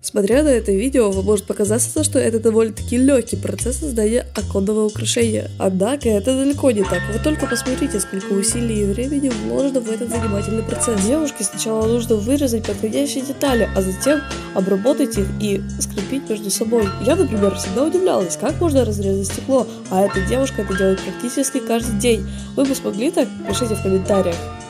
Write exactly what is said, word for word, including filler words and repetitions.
Смотря на это видео, вам может показаться, что это довольно-таки легкий процесс создания оконного украшения. Однако это далеко не так. Вы только посмотрите, сколько усилий и времени вложено в этот занимательный процесс. Девушке сначала нужно вырезать подходящие детали, а затем обработать их и скрепить между собой. Я, например, всегда удивлялась, как можно разрезать стекло, а эта девушка это делает практически каждый день. Вы бы смогли так? Пишите в комментариях.